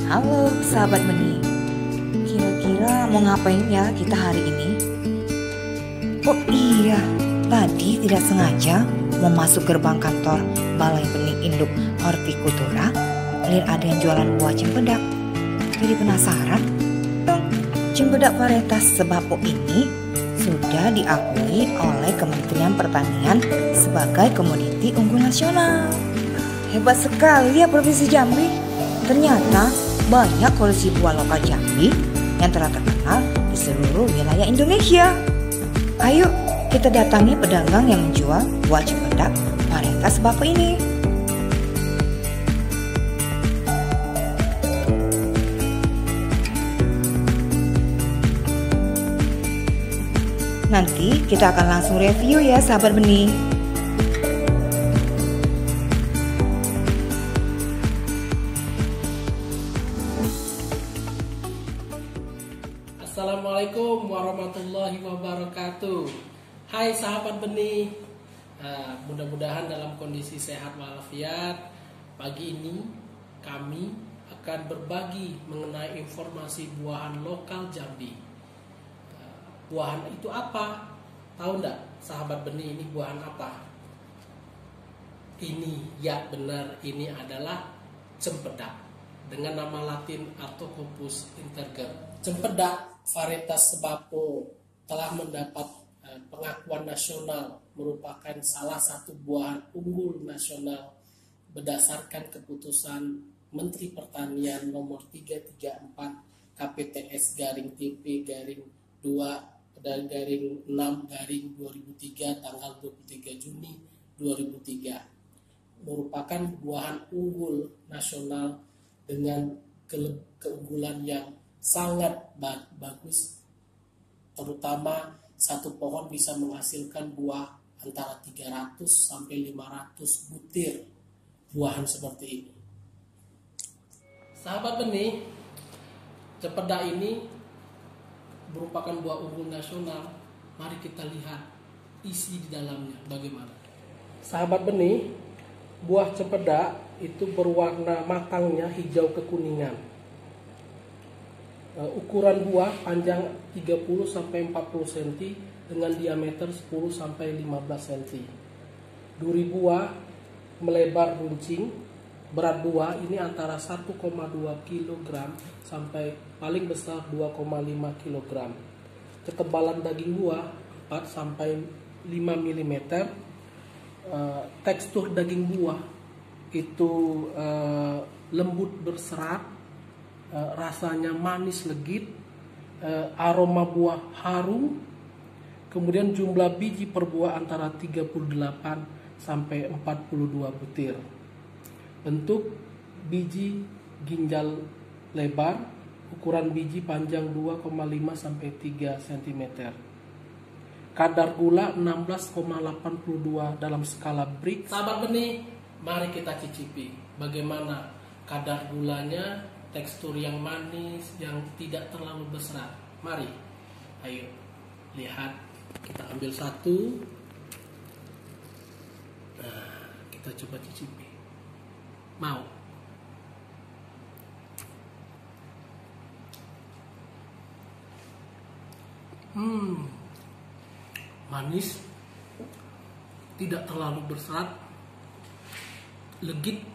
Halo sahabat benih, kira-kira mau ngapain ya kita hari ini? Oh iya, tadi tidak sengaja mau masuk gerbang kantor Balai Benih Induk Hortikultura, lihat ada yang jualan buah cempedak. Jadi penasaran dong, cempedak varietas Sebapo ini sudah diakui oleh Kementerian Pertanian sebagai komoditi unggul nasional. Hebat sekali ya Provinsi Jambi. Ternyata banyak koleksi buah lokal Jambi yang telah terkenal di seluruh wilayah Indonesia. Ayo kita datangi pedagang yang menjual buah cempedak varietas Sebapo ini. Nanti kita akan langsung review ya sahabat benih. Assalamualaikum warahmatullahi wabarakatuh. Hai sahabat benih, mudah-mudahan dalam kondisi sehat walafiat. Pagi ini kami akan berbagi mengenai informasi buahan lokal Jambi. Buahan itu apa? Tahu enggak sahabat benih, ini buahan apa? Ini ya benar, ini adalah cempedak dengan nama latin Artococcus integer. Cempedak varietas Sebapo telah mendapat pengakuan nasional, merupakan salah satu buahan unggul nasional berdasarkan keputusan Menteri Pertanian nomor 334 KPTS /TP-2/6/2003 tanggal 23 Juni 2003, merupakan buahan unggul nasional dengan keunggulan yang sangat bagus, terutama satu pohon bisa menghasilkan buah antara 300 sampai 500 butir buahan seperti ini. Sahabat benih, cempedak ini merupakan buah unggul nasional. Mari kita lihat isi di dalamnya bagaimana. Sahabat benih, buah cempedak itu berwarna matangnya hijau kekuningan. Ukuran buah panjang 30 sampai 40 cm dengan diameter 10 sampai 15 cm. Duri buah melebar runcing. Berat buah ini antara 1,2 kg sampai paling besar 2,5 kg. Ketebalan daging buah 4 sampai 5 mm. Tekstur daging buah itu lembut berserat, rasanya manis legit, aroma buah harum. Kemudian jumlah biji per buah antara 38 sampai 42 butir. Bentuk biji ginjal lebar, ukuran biji panjang 2,5 sampai 3 cm. Kadar gula 16,82 dalam skala Brix. Sahabat benih, mari kita cicipi bagaimana kadar gulanya, tekstur yang manis, yang tidak terlalu berserat. Mari, ayo lihat. Kita ambil satu. Nah, kita coba cicipi. Mau? Manis, tidak terlalu berserat, legit,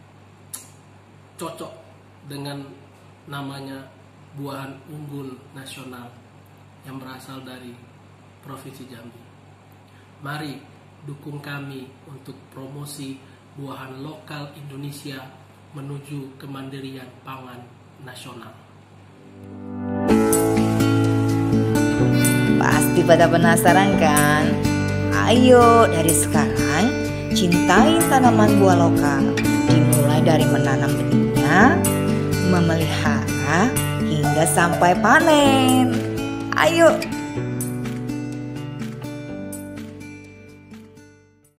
cocok dengan namanya buahan unggul nasional yang berasal dari Provinsi Jambi. Mari dukung kami untuk promosi buahan lokal Indonesia menuju kemandirian pangan nasional. Pasti pada penasaran kan? Ayo dari sekarang cintai tanaman buah lokal, dimulai dari menanam benihnya, memelihara hingga sampai panen. Ayo